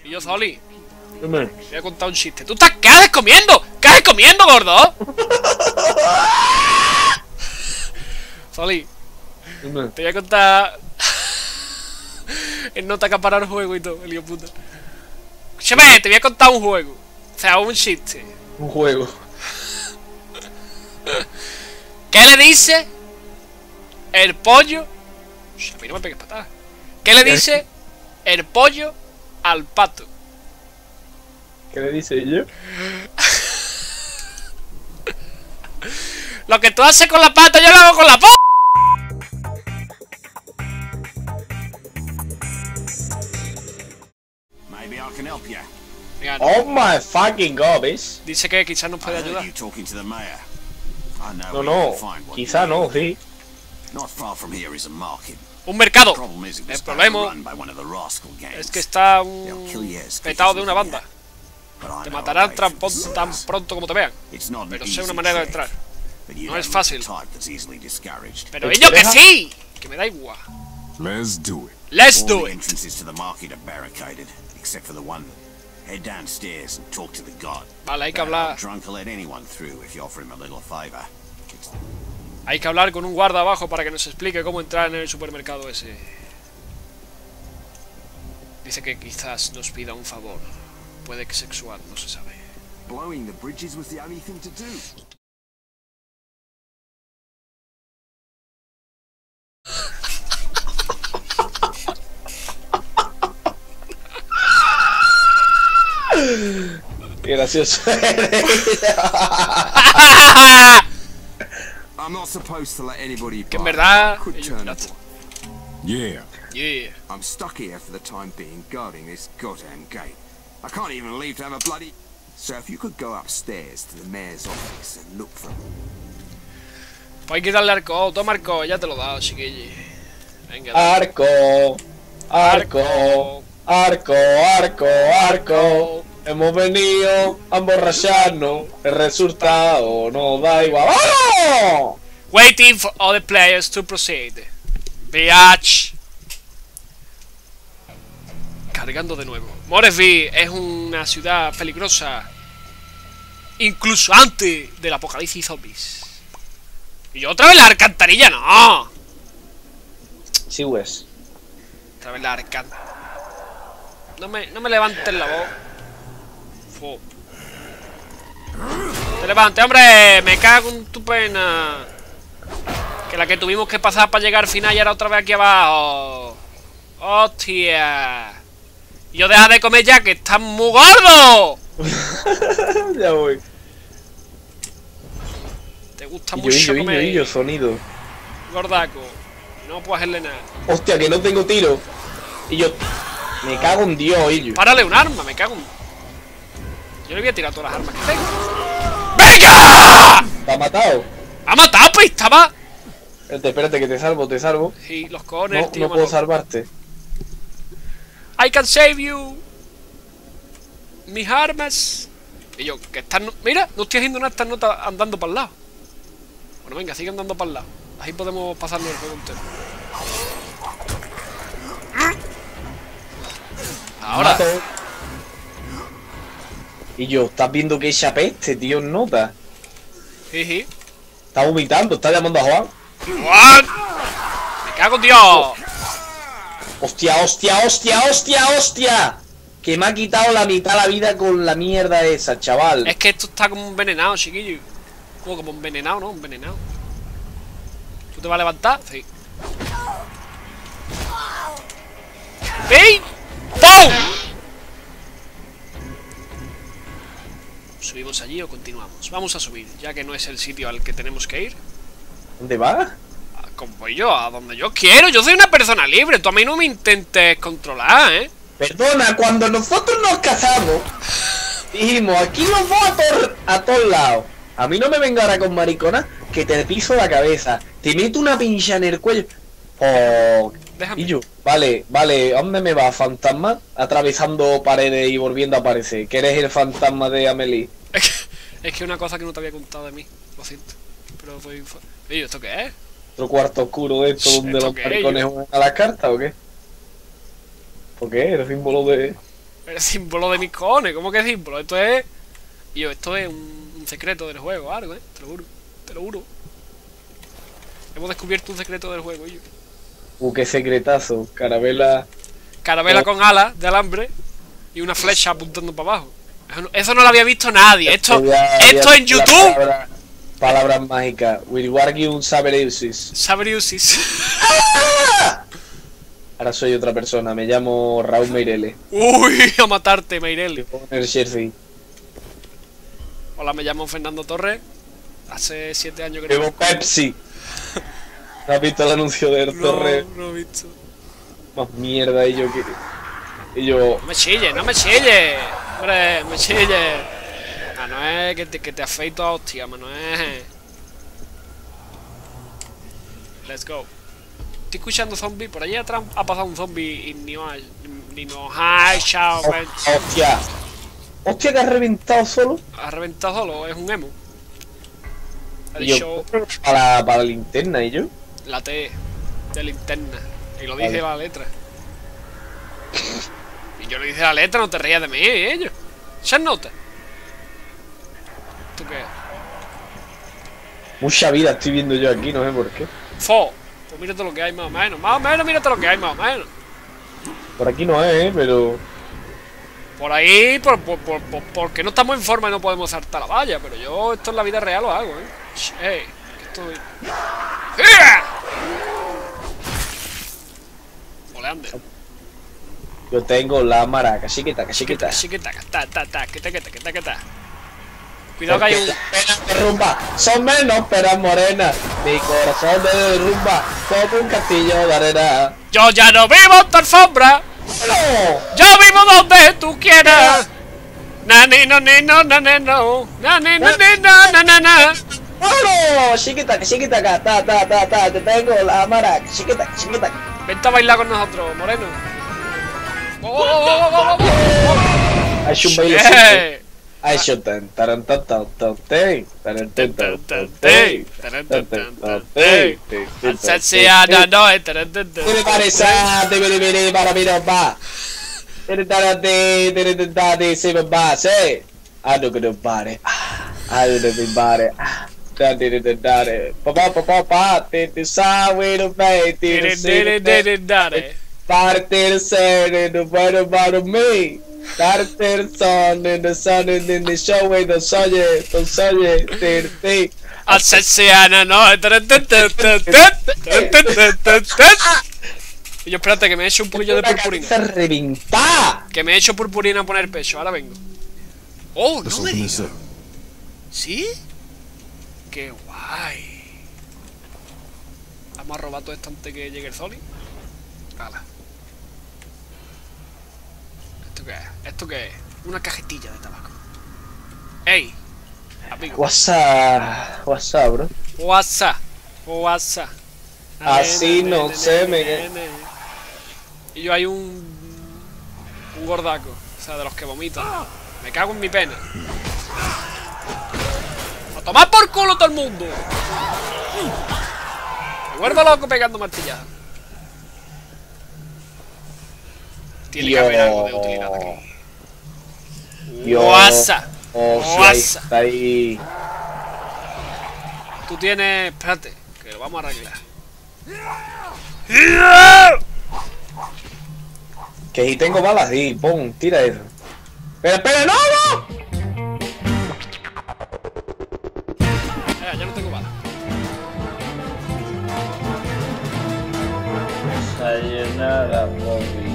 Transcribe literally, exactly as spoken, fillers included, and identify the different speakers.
Speaker 1: Y yo, Zoli,
Speaker 2: Dime.
Speaker 1: te voy a contar un chiste. ¿Tú estás, qué haces comiendo? ¿Qué haces comiendo, gordo? Zoli,
Speaker 2: Dime.
Speaker 1: te voy a contar... El nota que ha parado el juego y todo, el hijo puta. Escúchame, te voy a contar un juego. O sea, un chiste.
Speaker 2: Un juego.
Speaker 1: ¿Qué le dice el pollo? Uy, a mí no me pegues patadas. ¿Qué le dice el pollo al pato?
Speaker 2: ¿Qué le dice yo?
Speaker 1: Lo que tú haces con la pata, yo lo hago con la po...
Speaker 3: Maybe I can help you.
Speaker 1: Mira, no.
Speaker 2: Oh my fucking god, ¿ves?
Speaker 1: Dice que quizás nos puede
Speaker 3: I heard
Speaker 1: ayudar.
Speaker 3: you talking to the mayor. I know
Speaker 2: No,
Speaker 3: where
Speaker 2: no.
Speaker 3: you can find what
Speaker 2: Quizá
Speaker 3: you
Speaker 2: no,
Speaker 3: need.
Speaker 2: sí.
Speaker 3: Not far from here is a market.
Speaker 1: Un mercado.
Speaker 3: The problem is it was
Speaker 1: El problema
Speaker 3: run by one of the rascal gangs.
Speaker 1: es que está
Speaker 3: They'll
Speaker 1: un
Speaker 3: kill you as quick
Speaker 1: petado
Speaker 3: as
Speaker 1: de
Speaker 3: they
Speaker 1: una
Speaker 3: can.
Speaker 1: banda.
Speaker 3: But I
Speaker 1: Te
Speaker 3: know a
Speaker 1: matarán
Speaker 3: way
Speaker 1: tan,
Speaker 3: for
Speaker 1: pon- tan
Speaker 3: this.
Speaker 1: pronto como te vean.
Speaker 3: It's not an
Speaker 1: Pero sé
Speaker 3: easy
Speaker 1: una manera de
Speaker 3: trick,
Speaker 1: entrar.
Speaker 3: but you
Speaker 1: No
Speaker 3: don't
Speaker 1: es
Speaker 3: look
Speaker 1: fácil.
Speaker 3: the type that's easily discouraged.
Speaker 1: Pero
Speaker 2: ¿El
Speaker 1: ellos que
Speaker 2: colega?
Speaker 1: sí. Que me da igual.
Speaker 4: Let's do it.
Speaker 1: Let's
Speaker 3: All
Speaker 1: do
Speaker 3: the
Speaker 1: it.
Speaker 3: entrances to the market are barricaded, except for the one. Head downstairs and talk to the god.
Speaker 1: Vale, hay que
Speaker 3: That
Speaker 1: hablar.
Speaker 3: old drunk will let anyone through if you offer him a little favor. It's
Speaker 1: Hay que hablar con un guarda abajo para que nos explique cómo entrar en el supermercado ese. Dice que quizás nos pida un favor. Puede que sexual, no se sabe.
Speaker 4: Blowing the bridges was the only thing to do.
Speaker 2: Qué gracioso.
Speaker 4: I'm not supposed to let anybody
Speaker 1: Que en
Speaker 4: by.
Speaker 1: verdad...
Speaker 4: Could
Speaker 1: ellos-
Speaker 4: turn
Speaker 1: la-
Speaker 4: up. Yeah.
Speaker 1: Yeah.
Speaker 4: I'm stuck here for the time being guarding this goddamn gate. I can't even leave to have a bloody... So if you could go upstairs to the mayor's office and look for...
Speaker 1: Pues hay que darle arco. Toma arco, ya te lo he dado, chiquilli. Venga, dale.
Speaker 2: Arco. Arco. Arco, arco, arco. Hemos venido a emborracharnos. El resultado no da igual. ¡Vamos!
Speaker 1: Waiting for other players to proceed. Biatch. Cargando de nuevo. Moresby es una ciudad peligrosa. Incluso antes del apocalipsis zombies. Y yo otra vez la alcantarilla, no.
Speaker 2: Sí, pues.
Speaker 1: Otra vez la alcantarilla. No me, no me levantes la voz. Fu. Te levantes, hombre. Me cago en tu pena. Que la que tuvimos que pasar para llegar al final y ahora otra vez aquí abajo. Hostia. Y yo deja de comer ya, que estás muy gordo.
Speaker 2: Ya voy.
Speaker 1: Te gusta
Speaker 2: Y yo,
Speaker 1: mucho
Speaker 2: y yo, y yo,
Speaker 1: comer,
Speaker 2: y yo, sonido.
Speaker 1: gordaco. No puedo hacerle nada.
Speaker 2: Hostia, que no tengo tiro. Y yo. Me cago en Dios, y yo.
Speaker 1: Párale un arma, me cago en... Yo le voy a tirar todas las armas que tengo. ¡Venga!
Speaker 2: ¿Te ha matado?
Speaker 1: ¡Ha matado, pues! Estaba...
Speaker 2: Espérate, espérate, que te salvo, te salvo.
Speaker 1: Y los cojones,
Speaker 2: No,
Speaker 1: tío,
Speaker 2: no puedo
Speaker 1: mano.
Speaker 2: salvarte.
Speaker 1: I can save you. Mis armas. Y yo, que están... Mira, no estoy haciendo nada, están notas andando para el lado. Bueno, venga, sigue andando para el lado. Así podemos pasarnos el juego entero. Ahora.
Speaker 2: Mato. Y yo, ¿estás viendo que echa peste, tío? Nota.
Speaker 1: Jiji.
Speaker 2: Está vomitando, está llamando a Juan.
Speaker 1: Juan. Me cago en Dios.
Speaker 2: Hostia, hostia, hostia, hostia, hostia. Que me ha quitado la mitad de la vida con la mierda esa, chaval.
Speaker 1: Es que esto está como envenenado, chiquillo. Como, como envenenado, ¿no? Envenenado. ¿Tú te vas a levantar? Sí. ¡Ey! ¡Pum! ¿Subimos allí o continuamos? Vamos a subir, ya que no es el sitio al que tenemos que ir.
Speaker 2: ¿Dónde vas?
Speaker 1: Ah, como voy yo, a donde yo quiero. Yo soy una persona libre. Tú a mí no me intentes controlar, ¿eh?
Speaker 2: Perdona, cuando nosotros nos casamos, dijimos, aquí nos vamos a, tor a todos lados. A mí no me venga ahora con maricona, que te piso la cabeza. Te meto una pincha en el cuello. Oh,
Speaker 1: Déjame.
Speaker 2: y yo, vale, vale, ¿dónde me va, fantasma? Atravesando paredes y volviendo a aparecer. Que eres el fantasma de Amelie.
Speaker 1: Es que, es que una cosa que no te había contado de mí. Lo siento. Pero fue... fue... Oye, ¿esto qué es?
Speaker 2: ¿Otro cuarto oscuro de esto donde
Speaker 1: ¿Esto
Speaker 2: los
Speaker 1: qué es,
Speaker 2: maricones
Speaker 1: yo?
Speaker 2: juegan a las cartas o qué? ¿Por qué? El símbolo de...
Speaker 1: El símbolo de mis cojones, ¿cómo que símbolo? Esto es... Y yo, esto es un, un secreto del juego, algo, ¿eh? Te lo juro, te lo juro. Hemos descubierto un secreto del juego, yo.
Speaker 2: Uh, qué secretazo. Carabela.
Speaker 1: Carabela
Speaker 2: Oh.
Speaker 1: con alas de alambre y una flecha apuntando para abajo. Eso no, eso no lo había visto nadie. Esto,
Speaker 2: Ya-
Speaker 1: esto
Speaker 2: ya-
Speaker 1: en YouTube.
Speaker 2: Palabra- palabras mágicas. Wilwargium Sabereusis.
Speaker 1: Sabriusis.
Speaker 2: Ahora soy otra persona. Me llamo Raúl Meirele.
Speaker 1: Uy, a matarte, Meirel.
Speaker 2: Con el jersey.
Speaker 1: Hola, me llamo Fernando Torres. Hace siete años que no.
Speaker 2: Bebo Pepsi. ¿No has visto el anuncio del
Speaker 1: No,
Speaker 2: Torre?
Speaker 1: no he visto.
Speaker 2: Más mierda y yo que. Y yo.
Speaker 1: No me chille, no me chille. Hombre, me chille. Ah, no es que te, que te afeito a hostia, Manuel. Let's go. Estoy escuchando zombies. Por allí atrás ha pasado un zombie y ni más. Ni no hay, chao,
Speaker 2: Oh,
Speaker 1: man.
Speaker 2: hostia. Hostia, que has reventado solo.
Speaker 1: Ha reventado solo, es un emo. Ha
Speaker 2: Y yo.
Speaker 1: dicho
Speaker 2: Para, para la linterna y yo.
Speaker 1: la T de linterna. Y lo dice
Speaker 2: Vale.
Speaker 1: la letra. Y yo le dice la letra, no te rías de mí, ellos. ¿Se nota? ¿Tú qué?
Speaker 2: Mucha vida estoy viendo yo aquí, no sé por qué.
Speaker 1: Fo. Pues mírate lo que hay más o menos. Más o menos, mírate lo que hay más o menos.
Speaker 2: Por aquí no es, ¿eh? Pero.
Speaker 1: Por ahí, por, por, por, por- porque no estamos en forma y no podemos saltar la valla. Pero yo esto en la vida real lo hago, ¿eh? Sh- Ey, que estoy... ¡Ea! Oleander.
Speaker 2: Yo tengo la maraca, chiquita, chiquita.
Speaker 1: Chiquita, chiquita, ta, ta, ta, que ta, que ta, que ta, que ta. Cuidado que hay un...
Speaker 2: Las penas de rumba son menos penas morenas. Mi corazón me derrumba como un castillo de arena.
Speaker 1: Yo ya no vivo en tu alfombra.
Speaker 2: ¡No!
Speaker 1: Yo vivo donde tú quieras. Na ni no ni no na na no. Na ni no ni no na na na.
Speaker 2: ¡Bueno! Chiquita, chiquita, ta, ta, ta, ta. Te tengo la maraca, chiquita, chiquita.
Speaker 1: Vente a bailar con nosotros, moreno. Oh, oh, oh, oh, oh, oh.
Speaker 2: Ha hecho un baile.
Speaker 1: Eh.
Speaker 2: Ha hecho tan, taran, tan, tan, tan, ten, taran, tan, tan, tan, ten, taran, tan, tan, tan, ten, ten, tan, tan,
Speaker 1: Ansiana no entrando.
Speaker 2: Everybody sa, de bili bili para mira ba. Tere tara de, tere de da de se ba se. I don't get body. I don't get body. Da de de da de. Pa pa pa pa pa. Te te sa we no bay. Te se de. Parte se de the right about me. Parte son in the sun and in the show with the soye, the soye, te te.
Speaker 1: Ansiana no entrando. Y yo espérate que me he hecho un poquillo de purpurina.
Speaker 2: Se reventa.
Speaker 1: Que me he hecho purpurina a poner pecho, ahora vengo. Oh, no me digas. ¿Sí? Qué guay. Vamos a robar todo esto antes que llegue el Zoli. Hala. ¿Esto qué es? ¿Esto qué es? Una cajetilla de tabaco. ¡Ey! Amigo.
Speaker 2: WhatsApp, WhatsApp, bro.
Speaker 1: WhatsApp. WhatsApp.
Speaker 2: Así no se me-
Speaker 1: Y yo hay un... Un gordaco. O sea, de los que vomitan. Me cago en mi pena. ¡A tomar por culo todo el mundo! Me vuelvo loco pegando martilladas. Tiene que haber algo de utilidad aquí.
Speaker 2: Yo-
Speaker 1: WhatsApp.
Speaker 2: Oh, sí, ahí
Speaker 1: WhatsApp.
Speaker 2: está ahí.
Speaker 1: Tú tienes... Espérate, que lo vamos a arreglar.
Speaker 2: Que si tengo balas, sí, pon, tira eso. Espera, espera, no, no.
Speaker 1: Eh, ya no tengo balas.
Speaker 2: Sayonara, Bobby.